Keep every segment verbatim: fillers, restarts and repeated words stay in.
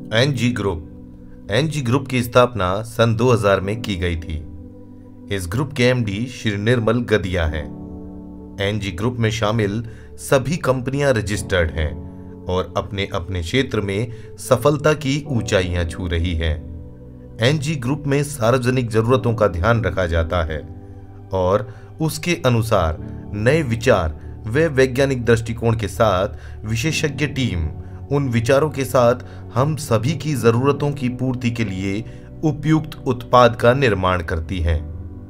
NG group NG group की स्थापना सन दो हज़ार में की गई थी। इस ग्रुप के एमडी श्री निर्मल गदिया हैं। एनजी ग्रुप में शामिल सभी कंपनियां रजिस्टर्ड हैं और अपने अपने क्षेत्र में सफलता की ऊंचाइयां छू रही हैं। एनजी ग्रुप में सार्वजनिक जरूरतों का ध्यान रखा जाता है और उसके अनुसार नए विचार व वैज्ञानिक दृष्टिकोण के साथ विशेषज्ञ टीम उन विचारों के साथ हम सभी की जरूरतों की पूर्ति के लिए उपयुक्त उत्पाद का निर्माण करती है।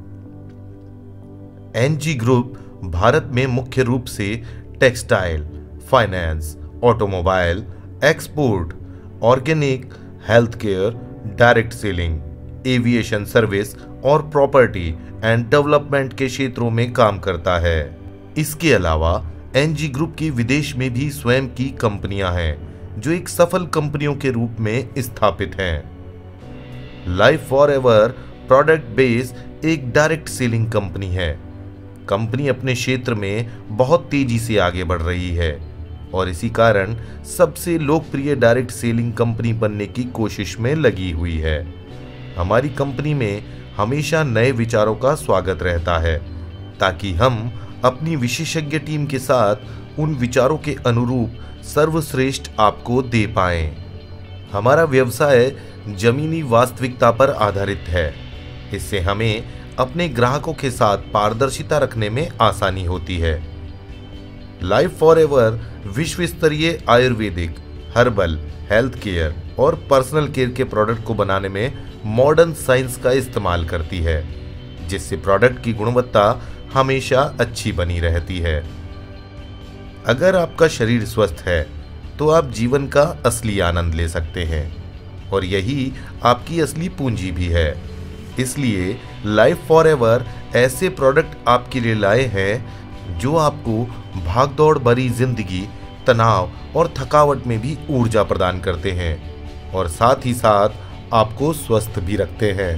एनजी ग्रुप भारत में मुख्य रूप से textile, finance, automobile, export, organic, health care, direct selling, aviation service और प्रॉपर्टी एंड डेवलपमेंट के क्षेत्रों में काम करता है। इसके अलावा एनजी ग्रुप की विदेश में भी स्वयं की कंपनियां हैं जो एक सफल कंपनियों के रूप में स्थापित हैं। लाइफ फॉरएवर प्रोडक्ट बेस एक डायरेक्ट सेलिंग कंपनी है। कंपनी अपने क्षेत्र में बहुत तेजी से आगे बढ़ रही है और इसी कारण सबसे लोकप्रिय डायरेक्ट सेलिंग कंपनी बनने की कोशिश में लगी हुई है। हमारी कंपनी में हमेशा नए विचारों का स्वागत रहता है ताकि हम अपनी विशेषज्ञ टीम के साथ उन विचारों के अनुरूप सर्वश्रेष्ठ आपको दे पाएं। हमारा व्यवसाय जमीनी वास्तविकता पर आधारित है। इससे हमें अपने ग्राहकों के साथ पारदर्शिता रखने में आसानी होती है। लाइफ फॉरएवर विश्व स्तरीय आयुर्वेदिक, हर्बल, हेल्थ केयर और पर्सनल केयर के प्रोडक्ट को बनाने में मॉडर्न साइंस का इस्तेमाल करती है, जिससे प्रोडक्ट की गुणवत्ता हमेशा अच्छी बनी रहती है। अगर आपका शरीर स्वस्थ है तो आप जीवन का असली आनंद ले सकते हैं और यही आपकी असली पूंजी भी है। इसलिए लाइफ फॉरएवर ऐसे प्रोडक्ट आपके लिए लाए हैं जो आपको भागदौड़ भरी जिंदगी, तनाव और थकावट में भी ऊर्जा प्रदान करते हैं और साथ ही साथ आपको स्वस्थ भी रखते हैं।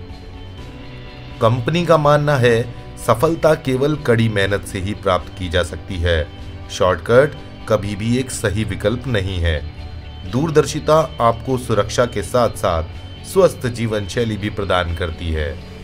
कंपनी का मानना है सफलता केवल कड़ी मेहनत से ही प्राप्त की जा सकती है। शॉर्टकट कभी भी एक सही विकल्प नहीं है। दूरदर्शिता आपको सुरक्षा के साथ साथ स्वस्थ जीवन शैली भी प्रदान करती है।